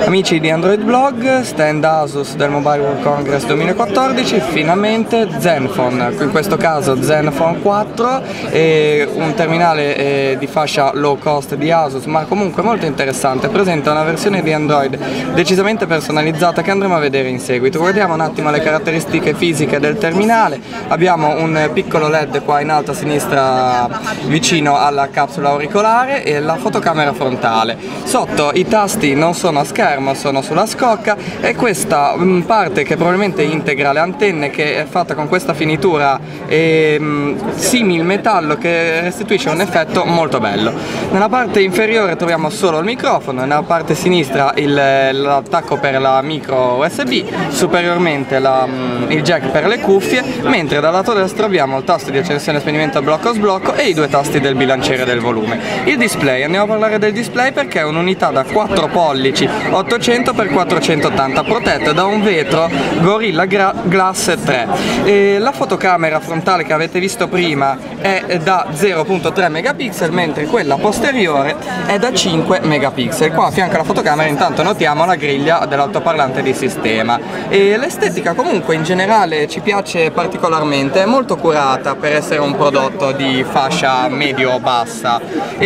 Amici di Android Blog, stand Asus del Mobile World Congress 2014, finalmente Zenfone, in questo caso Zenfone 4, un terminale di fascia low cost di Asus, ma comunque molto interessante. Presenta una versione di Android decisamente personalizzata che andremo a vedere in seguito. Guardiamo un attimo le caratteristiche fisiche del terminale. Abbiamo un piccolo LED qua in alto a sinistra vicino alla capsula auricolare e la fotocamera frontale. Sotto i tasti non sono a schermo, sono sulla scocca, e questa parte che probabilmente integra le antenne, che è fatta con questa finitura simil metallo che restituisce un effetto molto bello. Nella parte inferiore troviamo solo il microfono, nella parte sinistra l'attacco per la micro USB, superiormente il jack per le cuffie, mentre dal lato destro abbiamo il tasto di accensione e spegnimento a blocco sblocco e i due tasti del bilanciere del volume. Il display, andiamo a parlare del display perché è un'unità da 4 pollici 800x480 protetta da un vetro Gorilla Glass 3. La fotocamera frontale che avete visto prima è da 0.3 megapixel, mentre quella posteriore è da 5 megapixel. Qua a fianco alla fotocamera intanto notiamo la griglia dell'altoparlante di sistema. L'estetica comunque in generale ci piace particolarmente, è molto curata per essere un prodotto di fascia medio-bassa.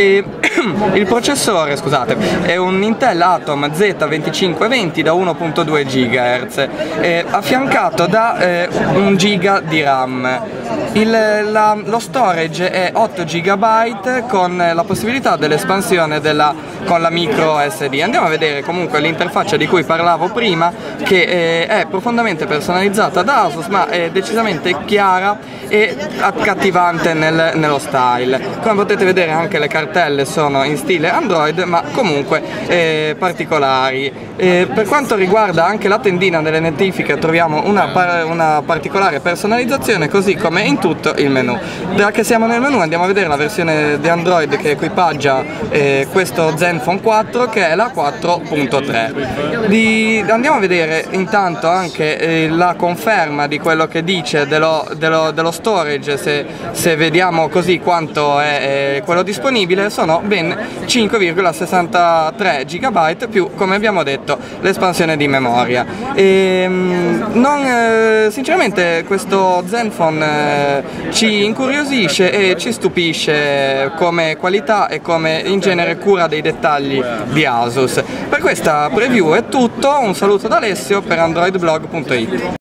Il processore, scusate, è un Intel Atom Z2520 da 1.2 GHz, affiancato da 1 GB di RAM. Lo storage è 8 GB con la possibilità dell'espansione con la micro SD. Andiamo a vedere comunque l'interfaccia di cui parlavo prima, che è profondamente personalizzata da Asus, ma è decisamente chiara e accattivante nello style. Come potete vedere anche le cartelle sono in stile Android, ma comunque particolari. Per quanto riguarda anche la tendina delle notifiche troviamo una particolare personalizzazione, così come in tutto il menu. Da che siamo nel menu andiamo a vedere la versione di Android che equipaggia questo Zenfone 4, che è la 4.3. Andiamo a vedere intanto anche la conferma di quello che dice dello storage. Se vediamo così quanto è quello disponibile, sono ben 5,63 GB più, come abbiamo detto, l'espansione di memoria. Sinceramente questo Zenfone ci incuriosisce e ci stupisce come qualità e come in genere cura dei dettagli di Asus. Per questa preview è tutto, un saluto da Alessio per androidblog.it.